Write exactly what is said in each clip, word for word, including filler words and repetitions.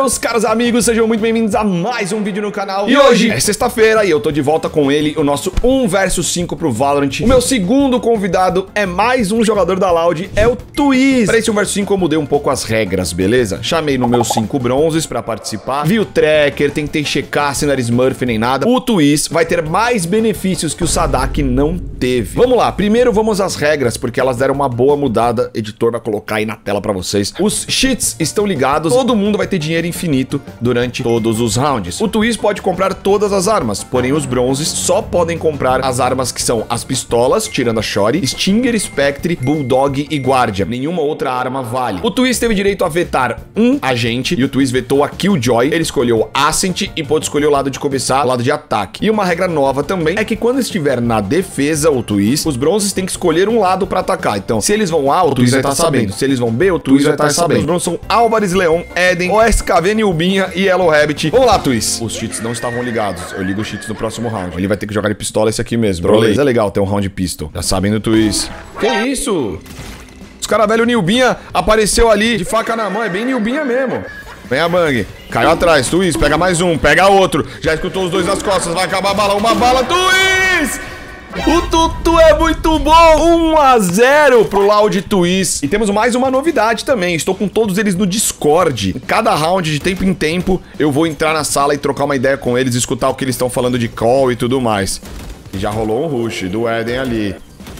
Meus caros amigos, sejam muito bem-vindos a mais um vídeo no canal. E hoje é sexta-feira e eu tô de volta com ele, o nosso um versus cinco pro Valorant. O meu segundo convidado é mais um jogador da Loud, é o Twiz. Para esse um versus cinco eu mudei um pouco as regras, beleza? Chamei no meus cinco bronzes pra participar, vi o tracker, tentei checar se não era Smurf nem nada. O Twiz vai ter mais benefícios que o Sadak não teve. Vamos lá, primeiro vamos às regras, porque elas deram uma boa mudada. Editor vai colocar aí na tela pra vocês. Os cheats estão ligados, todo mundo vai ter dinheiro infinito durante todos os rounds. O Twiz pode comprar todas as armas, porém os bronzes só podem comprar as armas que são as pistolas, tirando a Shori, Stinger, Spectre, Bulldog e Guardia. Nenhuma outra arma vale. O Twiz teve direito a vetar um agente e o Twiz vetou a Killjoy. Ele escolheu Ascent e pôde escolher o lado de começar, o lado de ataque. E uma regra nova também é que quando estiver na defesa o Twiz, os bronzes têm que escolher um lado pra atacar. Então, se eles vão A, o Twiz vai estar sabendo. Se eles vão B, o Twiz vai estar sabendo. Os bronzes são Álvares, Leão, Eden, O S K V, Nilbinha e Yellow Rabbit. Vamos lá, Twiz. Os cheats não estavam ligados. Eu ligo os cheats no próximo round. Ele vai ter que jogar de pistola esse aqui mesmo. Beleza, é legal ter um round pistol. Já sabem do Twiz. Que isso? Os cara velho Nilbinha apareceu ali de faca na mão. É bem Nilbinha mesmo. Vem a Bang. Caiu atrás. Twiz, pega mais um. Pega outro. Já escutou os dois nas costas. Vai acabar a bala. Uma bala. Twiz! O Tutu é muito bom, um a zero pro Loud Twiz. E temos mais uma novidade também, estou com todos eles no Discord. Em cada round, de tempo em tempo, eu vou entrar na sala e trocar uma ideia com eles, escutar o que eles estão falando de call e tudo mais. E já rolou um rush do Eden ali.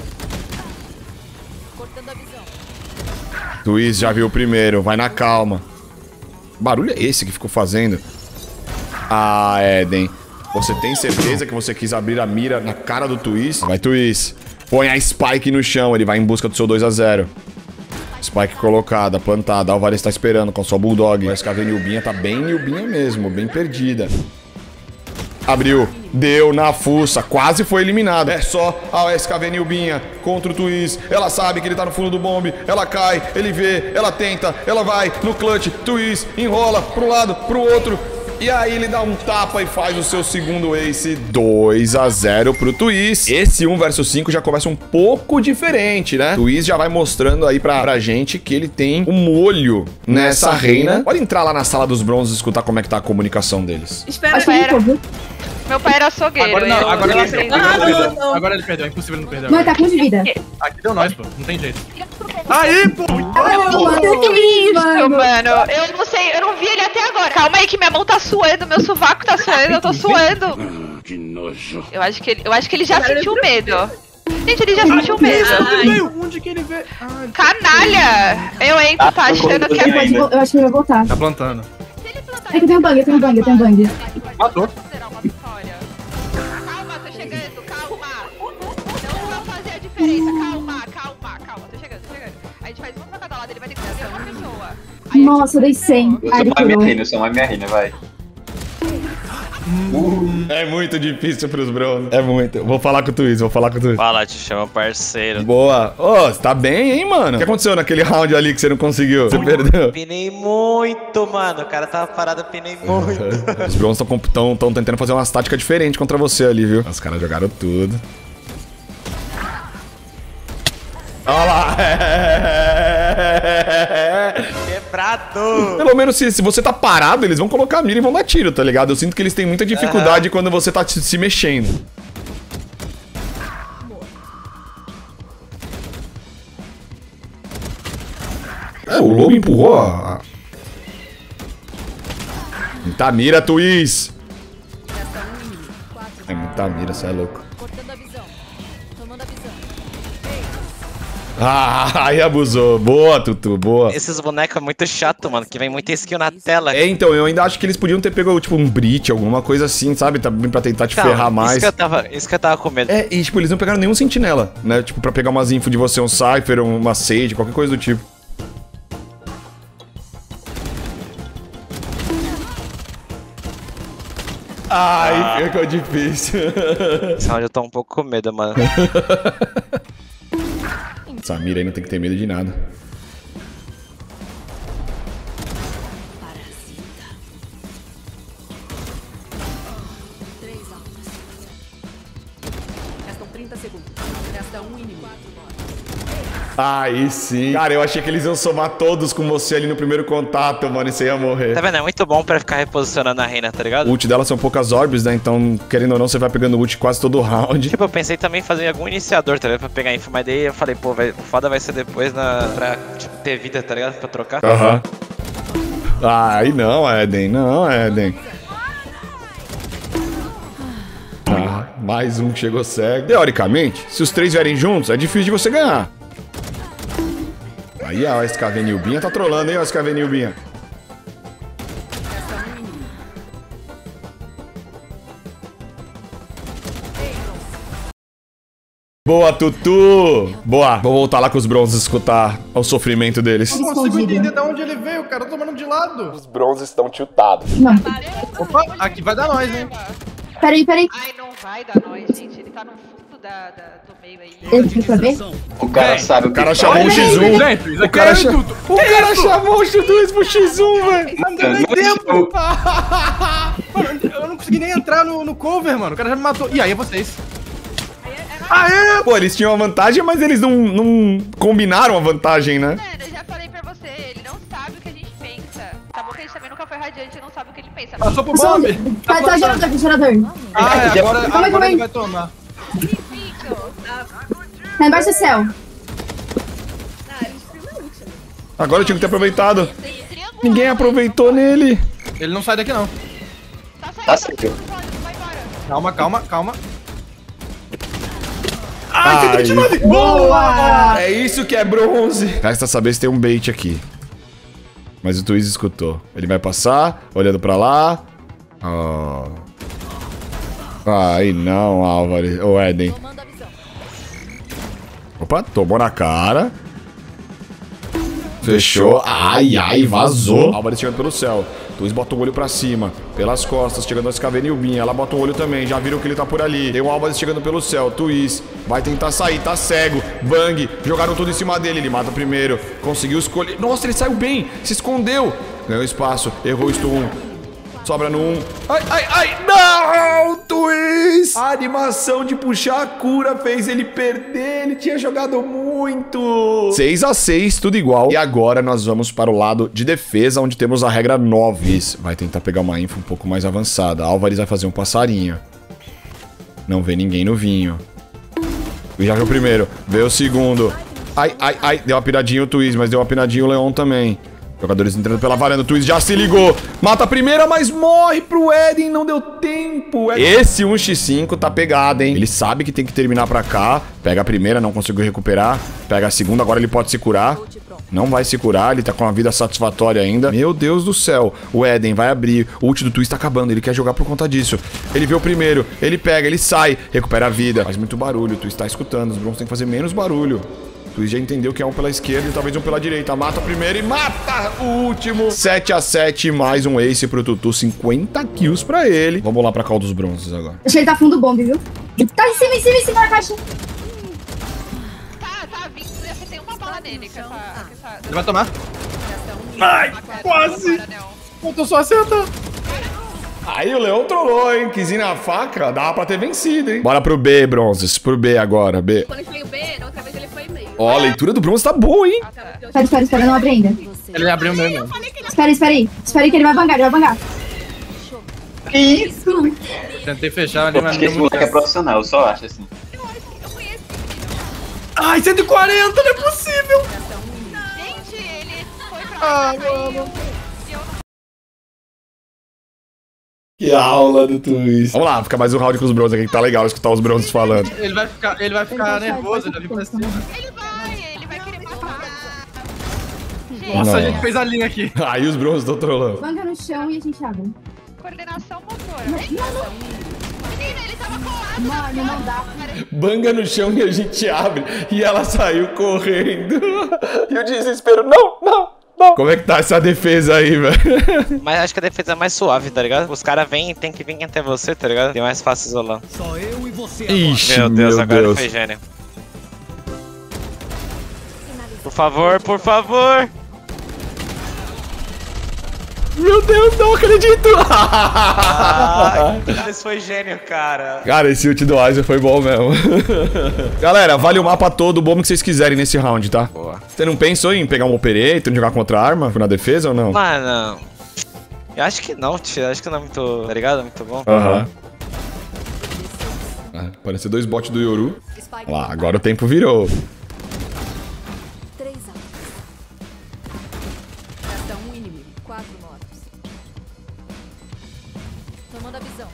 Twiz já viu o primeiro, vai na calma. Que barulho é esse que ficou fazendo? Ah, Eden. Você tem certeza que você quis abrir a mira na cara do Twiz? Vai, Twiz. Põe a Spike no chão, ele vai em busca do seu dois a zero. Spike colocada, plantada. Álvares está esperando com a sua Bulldog. O S K V Nilbinha tá bem Nilbinha mesmo, bem perdida. Abriu, deu na fuça, quase foi eliminado. É só a S K V Nilbinha contra o Twiz. Ela sabe que ele tá no fundo do bombe. Ela cai, ele vê, ela tenta, ela vai no clutch. Twiz enrola pro um lado, pro outro. E aí ele dá um tapa e faz o seu segundo ace. Dois a zero pro Twiz. Esse um versus cinco já começa um pouco diferente, né? Twiz já vai mostrando aí pra, pra gente que ele tem um molho nessa reina. Pode entrar lá na sala dos bronzes e escutar como é que tá a comunicação deles. Espera, espera. Meu pai era açougueiro. Agora não, eu, agora eu ele aprendi. perdeu. Ah, não, não. Agora ele perdeu, é impossível ele não perder. Mas tá com de vida. Aqui deu nós, pô, não tem jeito. Aí, pô! Que isso, mano? Eu não sei, eu não vi ele até agora. Calma aí que minha mão tá suando, meu sovaco tá suando, eu tô suando. Que nojo. Eu acho que ele, eu acho que ele já sentiu medo. Gente, ele já sentiu medo. Ai, onde que ele vê? Ai, Canalha! Eu entro, tá achando que é... Eu acho que ele vai voltar. tá plantando. É que tem um bang, tem um bang, tem um bang. Matou. Calma, tô chegando, calma. Não vou fazer a diferença, calma, calma, calma. Tô chegando, tô chegando. A gente faz uma pra cada lado, ele vai ter que fazer uma pessoa. Aí Nossa, eu dei cem. Eu sou mais minha rina, eu sou mais minha rina, vai. É muito difícil pros bronzes. É muito. Vou falar com o Twiz, vou falar com o Twiz. Fala, te chama parceiro. Boa. Ô, você tá bem, hein, mano? O que aconteceu naquele round ali que você não conseguiu? Você perdeu? Pinei muito, mano. O cara tava parado, eu pinei muito. Os bronzes estão tentando fazer umas táticas diferentes contra você ali, viu? Os caras jogaram tudo. Olha lá! Quebrado! Pelo menos se, se você tá parado, eles vão colocar a mira e vão dar tiro, tá ligado? Eu sinto que eles têm muita dificuldade uhum. quando você tá se, se mexendo. É, o lobo empurrou a... Muita mira, Twiz! É muita mira, você é louco. Ah, aí abusou. Boa, Tutu, boa. Esses bonecos é muito chato, mano, que vem muita skill na tela. É, então, eu ainda acho que eles podiam ter pego, tipo, um Breach, alguma coisa assim, sabe? Também pra tentar te Não, ferrar mais. Isso que, eu tava, isso que eu tava com medo. É, e tipo, eles não pegaram nenhum sentinela, né? Tipo, pra pegar umas info de você, um Cypher, uma Sage, qualquer coisa do tipo. Ai, ficou difícil. Esse round eu tô um pouco com medo, mano. Essa mira aí não tem que ter medo de nada. Restam trinta segundos. Resta um inimigo. Aí sim. Cara, eu achei que eles iam somar todos com você ali no primeiro contato, mano, e você ia morrer. Tá vendo? É muito bom pra ficar reposicionando a reina, tá ligado? O ult dela são poucas orbes, né? Então, querendo ou não, você vai pegando ult quase todo round. Tipo, eu pensei também em fazer algum iniciador, tá ligado? Pra pegar info, mas daí eu falei, pô, vai, o foda vai ser depois na, pra tipo, ter vida, tá ligado? Pra trocar. Aham. Uhum. Aí não, Eden, não, Eden. Ah, mais um que chegou cego. Teoricamente, se os três vierem juntos, é difícil de você ganhar. Aí, ó, esse Cavenilbinha tá trolando, hein, ó, esse Cavenilbinha. Boa, Tutu! Boa! Vou voltar lá com os bronzes escutar o sofrimento deles. Eu não consigo entender de onde ele veio, cara. Eu tô tomando de lado. Os bronzes estão tiltados. Não. Opa, aqui vai dar nós, hein? Peraí, peraí. Ai, não vai dar nós, gente. Ele tá no fundo da, da- do meio aí. Ele fica pra ver? O cara sabe o O cara que chamou o faz. X um. Gente, isso O aqui cara, é cha- tudo. o cara chamou o X dois pro X um, velho. Não tem tempo. Mano, eu não consegui nem entrar no, no cover, mano. O cara já me matou. E aí, é vocês? Aê! Pô, eles tinham a vantagem, mas eles não, não combinaram a vantagem, né? Mano, eu já falei pra você, ele não sabe o que a gente pensa. Tá bom que a gente também nunca foi radiante e não sabe o que ele pensa. Passou pro Só- bombe. Tá, tá gerador, tá gerador. Ah, é, agora, Calma aí, calma agora aí. ele vai tomar. Tá embaixo do céu. Agora eu tinha que ter aproveitado. Ninguém aproveitou nele. Ele não sai daqui, não. Tá certo. Vai embora. Calma, calma, calma. Ai, Boa! é isso que é bronze. Resta saber se tem um bait aqui. Mas o Twiz escutou. Ele vai passar, olhando pra lá. Oh. Ai, não, Álvares. Ô, Eden. Opa, tomou na cara. Fechou. Ai, ai, vazou. Álvares chegando pelo céu. Twiz bota o olho pra cima. Pelas costas, chegando a esse Cavenilbinha. Ela bota o olho também. Já viram que ele tá por ali. Tem o Álvares chegando pelo céu. Twiz vai tentar sair. Tá cego. Bang. Jogaram tudo em cima dele. Ele mata primeiro. Conseguiu escolher. Nossa, ele saiu bem. Se escondeu. Ganhou espaço. Errou o stun. Sobra no um. Ai, ai, ai. Não, Twiz. A animação de puxar a cura fez ele perder. Ele tinha jogado muito. seis a seis, tudo igual. E agora nós vamos para o lado de defesa, onde temos a regra nove. Vai tentar pegar uma info um pouco mais avançada. Álvares vai fazer um passarinho. Não vê ninguém no vinho. Já viu o primeiro. Vê o segundo. Ai, ai, ai. Deu uma piradinha o Twiz, mas deu uma piradinha o Leon também. Jogadores entrando pela varanda, o Twiz já se ligou. Mata a primeira, mas morre pro Eden, não deu tempo. Esse um por cinco tá pegado, hein? Ele sabe que tem que terminar pra cá. Pega a primeira, não conseguiu recuperar. Pega a segunda, agora ele pode se curar. Não vai se curar, ele tá com uma vida satisfatória ainda. Meu Deus do céu. O Eden vai abrir. O ult do Twiz tá acabando, ele quer jogar por conta disso. Ele vê o primeiro, ele pega, ele sai. Recupera a vida. Faz muito barulho, o Twiz tá escutando. Os Brons tem que fazer menos barulho. O Twiz já entendeu que é um pela esquerda e talvez um pela direita. Mata o primeiro e mata o último. sete a sete, mais um ace pro Tutu. cinquenta kills pra ele. Vamos lá pra call dos bronzes agora. Acho que ele tá fundo bomb, viu? Tá em cima, em cima, em cima da caixa. Tá, tá vindo. Eu acertei uma bala nele com essa. Com essa... Ele vai tomar. Ai, quase. Faltou só acertar. Aí o Leão trollou, hein? Quis ir na faca, dava pra ter vencido, hein? Bora pro B, bronzes. Pro B agora, B. Quando ele foi o B, na outra vez ele foi meio. Ó, a leitura do bronze tá boa, hein? Espera, espera, espera, não abre ainda. Ele abriu mesmo. Espera, espera aí. Espera aí que ele vai bangar, ele vai bangar. Que isso? Tentei fechar ali, mas Acho que não esse deu muito moleque é certo. profissional, eu só acho assim. Ai, cento e quarenta, não é possível. Gente, ele foi pra Ah, lá. mano. Que aula do Twiz. Vamos lá, fica mais um round com os bronzes aqui, que tá legal escutar os bronzes falando. Ele vai ficar, ele vai ficar nervoso, ele vai vir pra cima. Ele vai, ele vai querer matar. Nossa, Não. a gente fez a linha aqui. Aí os bronzes estão trollando. Banga no chão e a gente abre. Coordenação motora. Menina, ele tava colado. Mano, não dá. Banga no chão e a gente abre. E ela saiu correndo. E o desespero, não, não. Não. Como é que tá essa defesa aí, velho? Mas acho que a defesa é mais suave, tá ligado? Os caras vêm e tem que vir até você, tá ligado? É mais fácil isolar. Ixi, Meu Deus, agora Deus. foi gênio. Por favor, por favor. Meu Deus, não acredito! Ah, isso foi gênio, cara. Cara, esse ult do Aizen foi bom mesmo. Galera, vale o mapa todo, o bom que vocês quiserem nesse round, tá? Boa. Você não pensou em pegar um Operator, jogar contra a arma na defesa ou não? Mano, eu acho que não, tio. Acho que não é muito, tá ligado? Muito bom. Aham. Ah, apareceu dois bots do Yoru. Olha lá, agora o tempo virou. Três alvos. Resta um inimigo. Quatro mortos. Tomando a visão.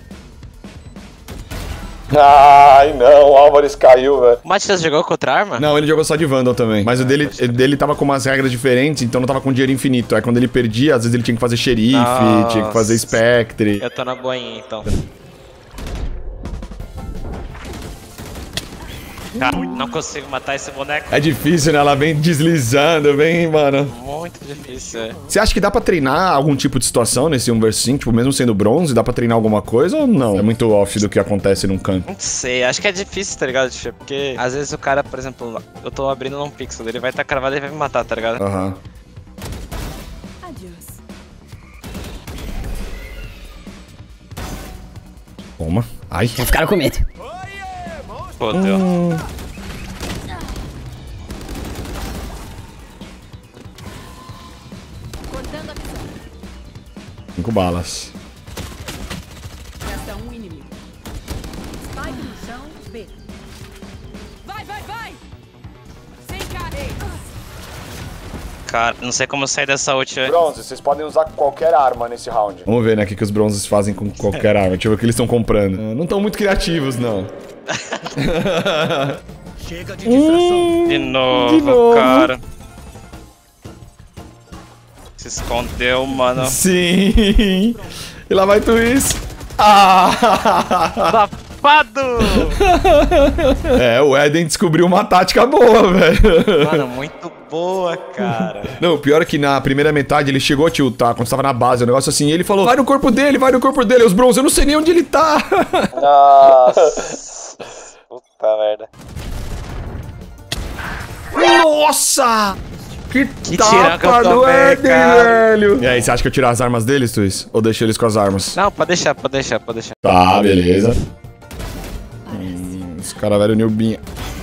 Ai, não, o Álvares caiu, velho. O Matias jogou contra a arma? Não, ele jogou só de Vandal também. Mas o dele, ele dele tava com umas regras diferentes, então não tava com dinheiro infinito. Aí quando ele perdia, às vezes ele tinha que fazer xerife, Nossa. tinha que fazer Spectre. Eu tô na boinha, então. Cara, não consigo matar esse boneco. É difícil, né? Ela vem deslizando, vem, mano. Muito difícil, é. Você acha que dá pra treinar algum tipo de situação nesse um versus cinco? Tipo, mesmo sendo bronze, dá pra treinar alguma coisa ou não? É muito off do que acontece num campo. Não sei, acho que é difícil, tá ligado, tio? Porque às vezes o cara, por exemplo, eu tô abrindo num pixel, ele vai estar tá cravado e vai me matar, tá ligado? Aham. Adiós. Toma. Ai. Já ficaram com medo. Pô, deu. Hum. Cortando a visão. Cinco balas. Resta um inimigo. Spike no chão, B. Vai, vai, vai! Sem carreira. Cara, não sei como sair dessa ult, velho. Bronze, vocês podem usar qualquer arma nesse round. Vamos ver, né, o que, que os bronzes fazem com qualquer arma. Deixa eu ver o que eles estão comprando. Ah, não estão muito criativos, não. Chega de distração. De novo, De novo. cara. Se escondeu, mano. Sim. E lá vai Twist. Ah! Safado! É, o Eden descobriu uma tática boa, velho. Mano, muito boa, cara. Não, o pior é que na primeira metade ele chegou a tiltar, quando estava na base, o negócio assim, e ele falou, vai no corpo dele, vai no corpo dele, os bronze, eu não sei nem onde ele tá. Nossa. Puta merda. Nossa! Que, Que tapa que eu do tomei, Eden, cara. velho. E aí, você acha que eu tirar as armas deles, Tuis? Ou deixa eles com as armas? Não, pode deixar, pode deixar, pode deixar. Tá, beleza. Hum, esse cara velho Nilbinha.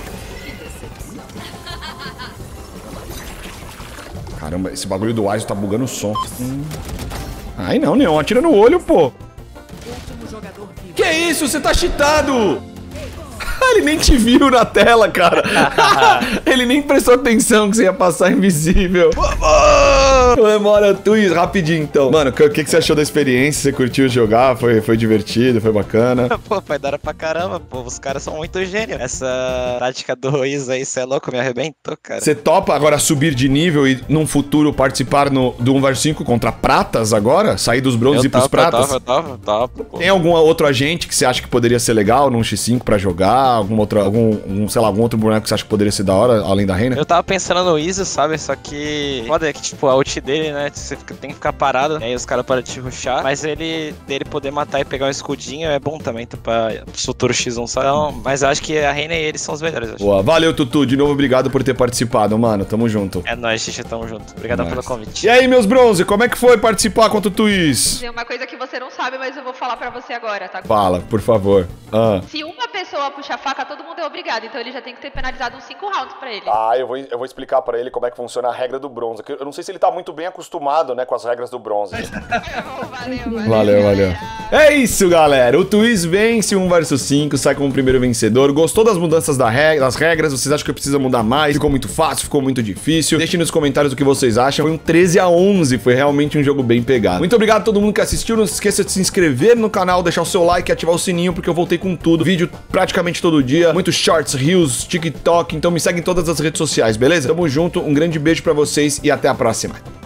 Caramba, esse bagulho do Aizo tá bugando o som. Hum. Ai não, Neon, atira no olho, pô. Que isso? Você tá cheatado! Ele nem te viu na tela, cara. Ele nem prestou atenção que você ia passar invisível. Comemora Twist, rapidinho então. Mano, o que, que você achou da experiência? Você curtiu jogar? Foi, foi divertido? Foi bacana? Pô, foi da hora pra caramba, pô. Os caras são muito gênios. Essa tática do Isa aí, cê é louco, me arrebentou, cara. Você topa agora subir de nível e num futuro participar no, do um versus cinco contra pratas agora? Sair dos bronzes e ir pros pratas? Eu topo, eu topo, pô. Tem algum outro agente que você acha que poderia ser legal num xis cinco pra jogar? Algum outro, algum, um, sei lá, algum outro boneco que você acha que poderia ser da hora, além da Reina? Eu tava pensando no Isa, sabe? Só que foda é que, tipo, a ult dele, né? Você fica, tem que ficar parado, aí os caras param de te rushar. Mas ele, dele poder matar e pegar um escudinho é bom também, então, pra futuro xis um, sabe? Então, mas eu acho que a Reina e ele são os melhores, acho. Boa, valeu, Tutu. De novo, obrigado por ter participado, mano. Tamo junto. É nóis, Xixi, tamo junto. Obrigadão Nice. pelo convite. E aí, meus bronze, como é que foi participar contra o Twist? Tem uma coisa que você não sabe, mas eu vou falar pra você agora, tá? Fala, por favor. Ah. Se uma pessoa puxar faca, todo mundo é obrigado. Então ele já tem que ter penalizado uns cinco rounds pra ele. Ah, eu vou, eu vou explicar pra ele como é que funciona a regra do bronze. Eu não sei se ele tá muito bem acostumado, né, com as regras do bronze. Valeu, valeu. Valeu, valeu. É isso, galera. O Twist vence um versus cinco, sai como o primeiro vencedor. Gostou das mudanças da regra, das regras? Vocês acham que precisa mudar mais? Ficou muito fácil? Ficou muito difícil? Deixem nos comentários o que vocês acham. Foi um treze a onze, foi realmente um jogo bem pegado. Muito obrigado a todo mundo que assistiu. Não se esqueça de se inscrever no canal, deixar o seu like e ativar o sininho, porque eu voltei com tudo. Vídeo praticamente todo dia. Muitos shorts, reels, TikTok. Então me segue em todas as redes sociais, beleza? Tamo junto, um grande beijo pra vocês e até a próxima.